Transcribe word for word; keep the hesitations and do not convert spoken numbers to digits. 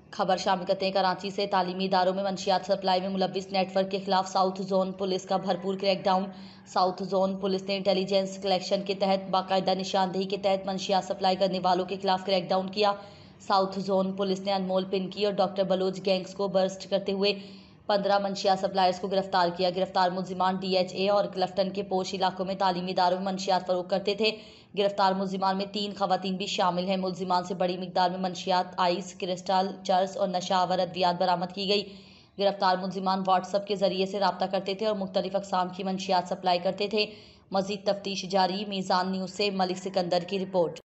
खबर शामिल करते हैं कराची से। तालीमी इदारों में मंशियात सप्लाई में मुलविस नेटवर्क के खिलाफ साउथ जोन पुलिस का भरपूर क्रैकडाउन। साउथ जोन पुलिस ने इंटेलिजेंस कलेक्शन के तहत बाकायदा निशानदेही के तहत मंशियात सप्लाई करने वालों के खिलाफ क्रैकडाउन किया। साउथ जोन पुलिस ने अनमोल पिंकी और डॉक्टर बलोच गैंग्स को बर्स्ट करते हुए पंद्रह मंशियात सप्लायर्स को गिरफ्तार किया। गिरफ्तार मुलजिमान डी एच ए और क्लफ्टन के पोश इलाकों में तालीमी इदारों में मंशियात फरोख्त करते थे। गिरफ्तार मुलजिमान में तीन खवातीन भी शामिल हैं। मुलजिमान से बड़ी मिकदार में मंशियात, आइस, क्रिस्टल, चर्स और नशावर अद्वियात बरामद की गई। गिरफ्तार मुलजिमान व्हाट्सएप के जरिए से रब्ता करते थे और मुख्तलिफ अकसाम की मंशियात सप्लाई करते थे। मजीद तफ्तीश जारी। मीज़ान न्यूज़ से मलिक सिकंदर की रिपोर्ट।